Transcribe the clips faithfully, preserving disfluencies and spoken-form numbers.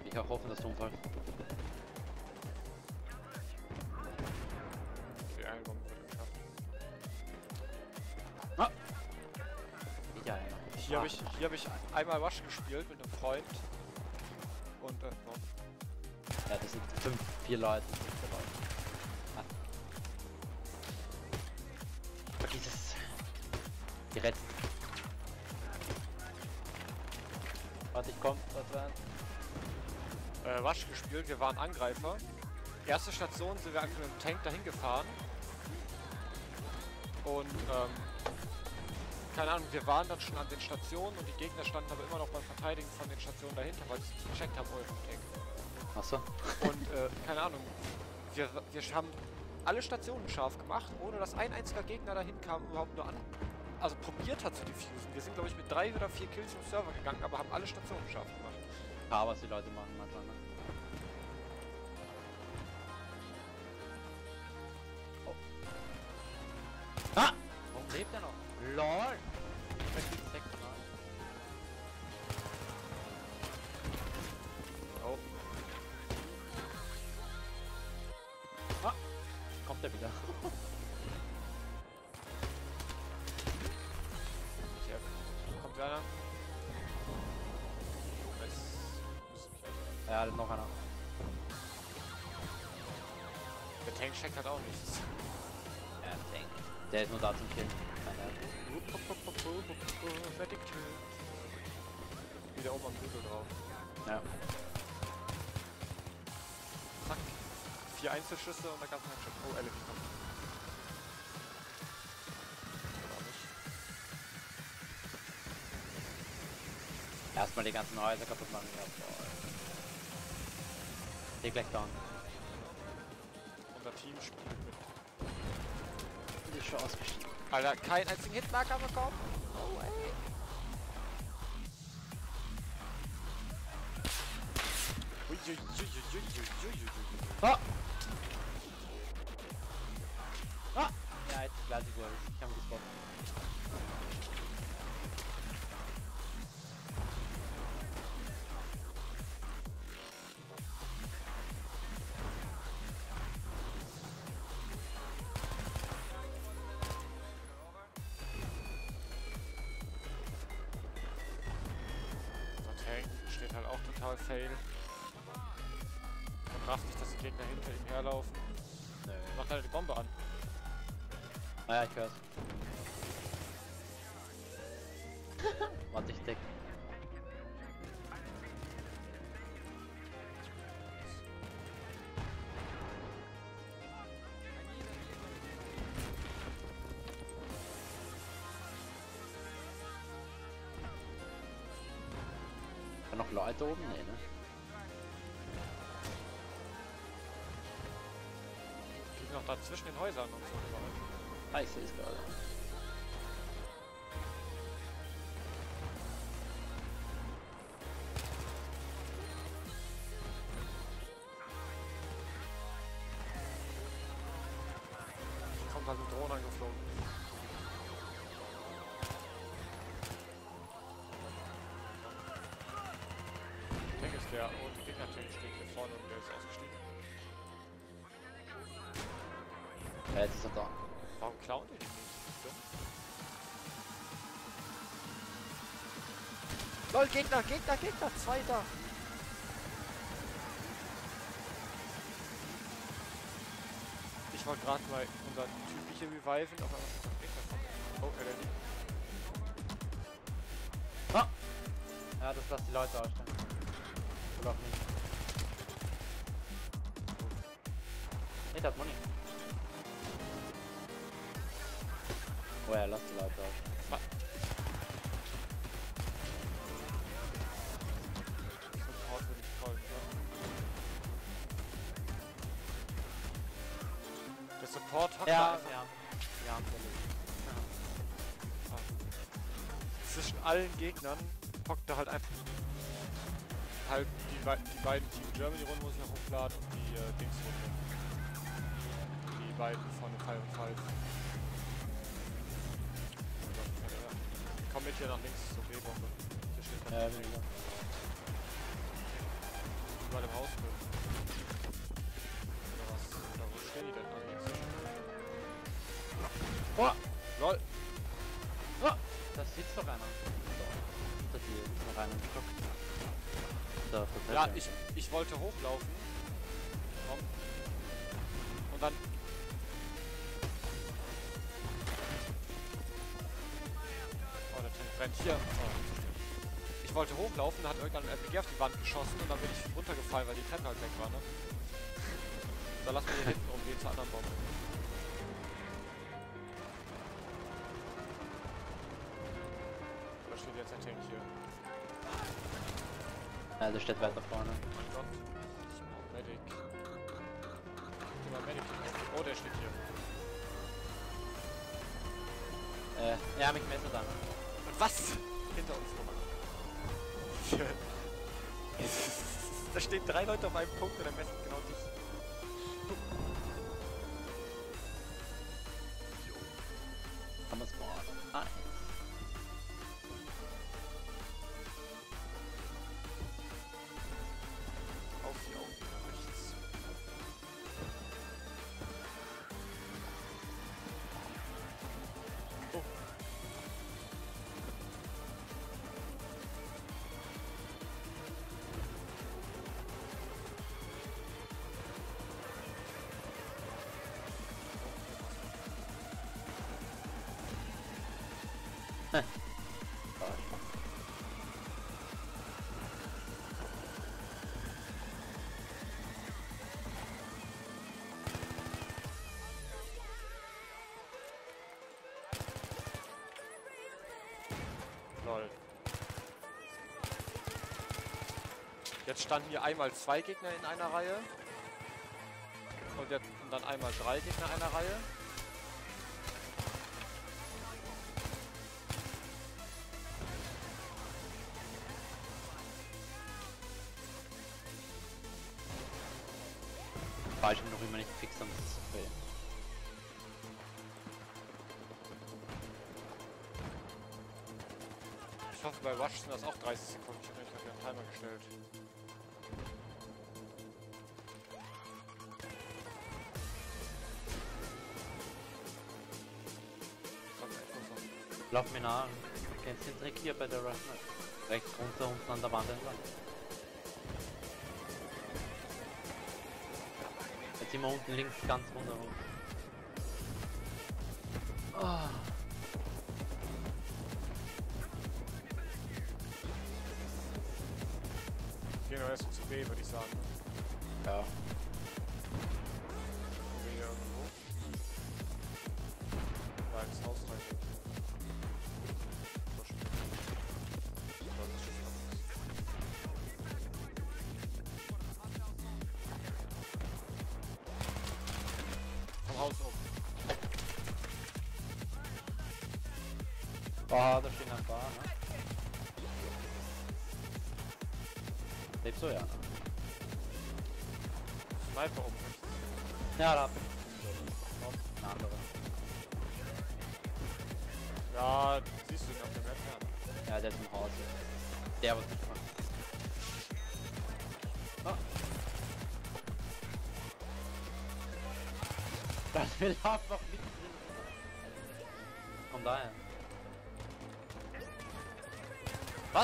Ich auch hoffen, dass du umfallst. Die eine Bombe wird geschafft. Ah! Ja, ja. Hier habe ich, hier hab ich einmal Wasch gespielt mit einem Freund. Und, äh, no. Ja, das sind fünf, vier Leute. Vier Leute. Ah. Vergiss es. Die retten. Warte, ich komm, was war? Äh, Wasch gespielt, wir waren Angreifer. Erste Station sind wir einfach mit dem Tank dahin gefahren. Und, ähm, keine Ahnung, wir waren dann schon an den Stationen und die Gegner standen aber immer noch beim Verteidigen von den Stationen dahinter, weil sie es nicht gecheckt haben, wo wir vom Tank. Achso. Und, äh, keine Ahnung, wir, wir haben alle Stationen scharf gemacht, ohne dass ein einziger Gegner dahin kam, überhaupt nur an, also probiert hat zu diffusen. Wir sind, glaube ich, mit drei oder vier Kills im Server gegangen, aber haben alle Stationen scharf gemacht. Ja, was die Leute machen manchmal, ne? Oh. Ah! Warum lebt er noch? LOL! Ich vergesse sechsmal. Oh. Ah! Kommt er wieder? Hier kommt einer. Ja, noch einer. Der Tank checkt halt auch nichts. Ja, Tank. Der ist nur da zum Killen. Fertig. Wieder oben am Bügel drauf. Ja. Zack. Vier Einzelschüsse und der ganze Headshot. Oh, Ellie kommt. Oder nicht. Erstmal die ganzen Häuser kaputt machen. Ja, boah. Die gleich down. Unser Team spielt mit. Die ist schon ausgestiegen. Alter, keinen einzigen Hitmarker bekommen. Oh, ey. Ah! Ah! Ja, jetzt weiß ich, wo er ist. Ich habe ihn gespottet. Steht halt auch total fail. Man rafft nicht, dass die Gegner hinter ihm herlaufen. Nö. Macht halt die Bombe an. Ah ja, ich hör's. Warte, ich deck. Noch Leute oben? Nee, ne? Die sind noch da zwischen den Häusern und so überall. Ah, ich sehe es gerade. Kommt halt ein Drohne angeflogen. Der und die Gegner-Tank steht hier vorne und der ist ausgestiegen. Ja, jetzt ist er da. Warum klauen die den nicht? LOL, Gegner, Gegner, Gegner, Zweiter! Ich wollte gerade mal unser Typ hier reviven, aber was Gegner kommt. Oh, er liegt. Ah! Ja, das lässt die Leute ausstellen. Oder auch nicht. Nee, der hat Money. Oh ja, lass die Leute aus. Was? Support würde ich folgen, ja. Der Support hockt Ja, da wir einfach. haben wir haben verlegt. Zwischen allen Gegnern hockt da halt einfach. Halt die, Be die beiden Team Germany Runden muss ich noch hochladen und die äh, Dings Runde. Die beiden von Fall und Fall. Komm mit hier nach links zur B-Bombe. Hier steht Ja, wie gesagt. über dem Haus bin. Oder was? Oder wo stehen die denn? Also jetzt nicht. Oh! Lol! Oh! Da sitzt doch einer. Da. Unter dir ist noch einer im Stock. Da, auf der Ja, Treppe. ich, ich wollte hochlaufen. Komm. Und dann... Oh, der Tank brennt hier. Oh. Ich wollte hochlaufen, da hat irgendein R P G auf die Wand geschossen und dann bin ich runtergefallen, weil die Treppe halt weg war, ne? Da lassen wir hier hinten rumgehen zur anderen Bombe. Da steht jetzt der Tank hier. Ja, der steht weiter vorne. Oh mein Gott. Ich brauch Medic. Geh mal Medic hier. Oh, der steht hier. Äh, ja, mich messer dann. Und was? Hinter uns rum. Da stehen drei Leute auf einem Punkt und der messen genau dich. Kann man spawnen. Ah. Auf die Augen nach rechts. Oh. Heh. Lol. Jetzt standen hier einmal zwei Gegner in einer Reihe. Und, jetzt, und dann einmal drei Gegner in einer Reihe. War ich noch immer nicht fix, sonst ist es okay. Ich hoffe, bei Rush sind das auch dreißig Sekunden. Ich habe nämlich gerade einen Timer gestellt. Kommt etwas noch. Lauf mir nach. Kennst du den Trick hier bei der Rush? Rechts runter, unten an der Wand entlang. Jetzt immer unten links ganz runter. Oh. Gehen wir erst zu B, würde ich sagen. Ja. B hier irgendwo. Ja, ins Haus rein. So schön. So, das ist vom Haus oben. Oh, da steht ein paar, ne? Lebst du ja? Sniper oben rechts. Ja, da bin ich. Oh, eine andere. Ja, siehst du ihn auf der Map, ja. Ja, der ist im Haus. Der wird nicht machen. Oh. Das will einfach mittendrin. Komm daher. Was?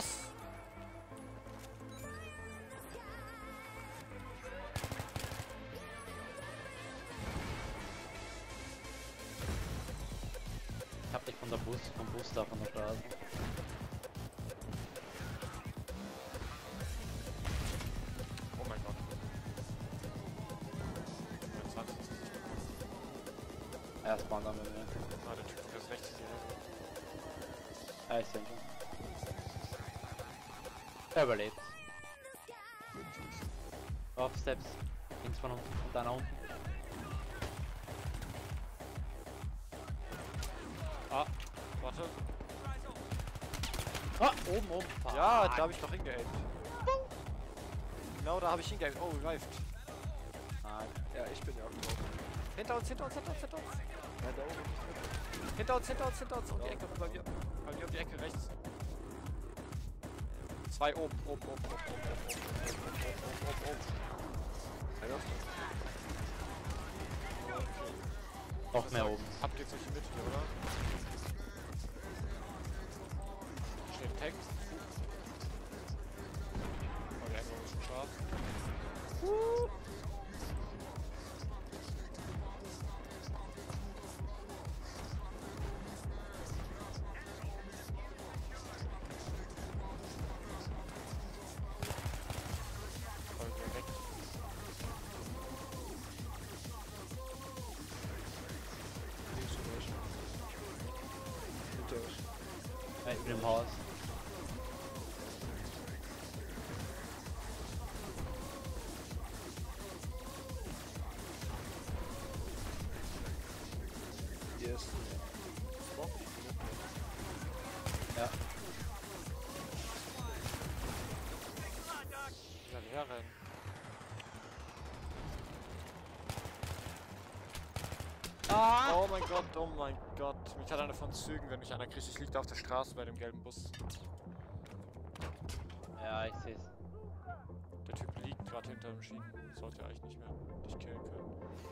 Ich hab dich von der Bus, vom Bus da, von der Straße. Oh mein Gott. zwanzig ist es. Er spawnt an mir. Ah, der Typ von rechts ist hier. Ja, ich denke. Er überlebt. Auf Steps. Links von unten und einer unten. Ah, warte. Ah, oben, oben. Ja, da habe ich doch hingeaimt. Genau, da habe ich hingeaimt. Oh, revived. Ah, Ja, ich bin ja auch drauf. Hinter uns, hinter uns, hinter uns, hinter uns. Ja, da oben. Hinter uns, hinter uns, hinter uns. Um die Ecke, bei mir. Bei mir um die Ecke rechts. Zwei oben, oben, oben, oben, oben, oben, oben, oben, oben, oben, oben. Einer? Noch mehr oben. Habt ihr solche Mitte, oder? Steht Tank. Oh, der Engel ist schon scharf. Voll direkt. Links und rechts. Hinter euch. Ja, ich bin im Haus. Yes. Bock. Ja. Ja, die herrennen. Ah! Oh mein Gott, oh mein Gott. Mich hat einer von Zügen, wenn mich einer kriegt. Ich lieg da auf der Straße bei dem gelben Bus. Ja, ich seh's. Der Typ liegt gerade hinter dem Schienen. Sollte eigentlich nicht mehr dich killen können.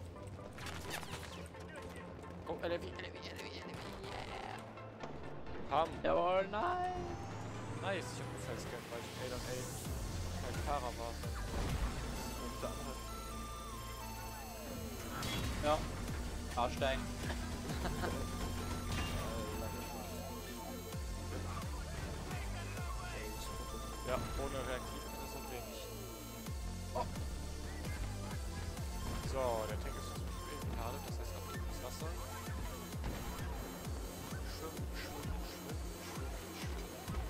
Oh, L W, L W, L W, L W, yeah! Pam! Jawohl, nein! Nice, ich hab Unfall gescannt, weil ich A dann A kein Fahrer war. Und der andere. Ja. Aussteigen. Ja, ohne Reaktiv ist das so wenig. Oh. So, der Tank ist versucht irgendwie gerade, das heißt abgeben ins Wasser. Schwimmen, schwimmen, schwimmen, schwimmen, schwimmen.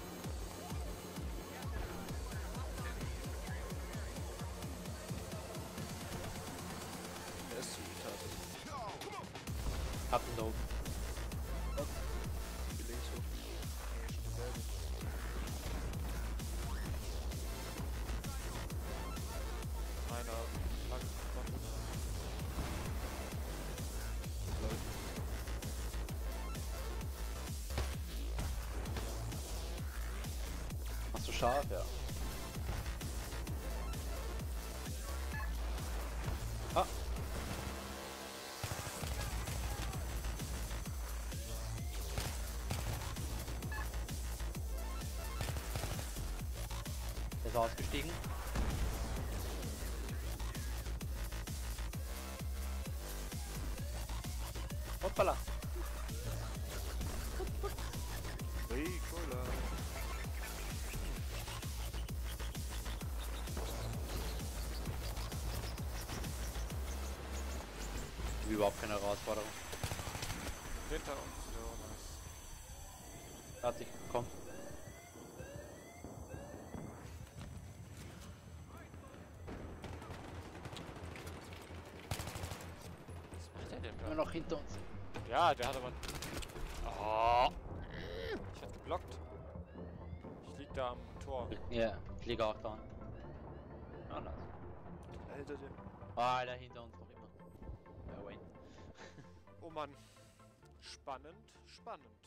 Er ist zugetastet. Hab ihn da oben. Wie links hoch. Einer lang Machst du scharf, ja. Ah! Der ist ausgestiegen. Hoppala! Ricola. Überhaupt keine Herausforderung. hinter uns. So, nice. Fertig, komm. Was macht der denn Immer da? noch hinter uns. Ja, der hat aber... Oh. Ich werd geblockt. Ich lieg da am Tor. Ja, ich liege auch da. Ah, nice. Hinter dir. Ah, Alter, hinter uns noch immer. Ja, Wayne. Oh Mann. Spannend, spannend.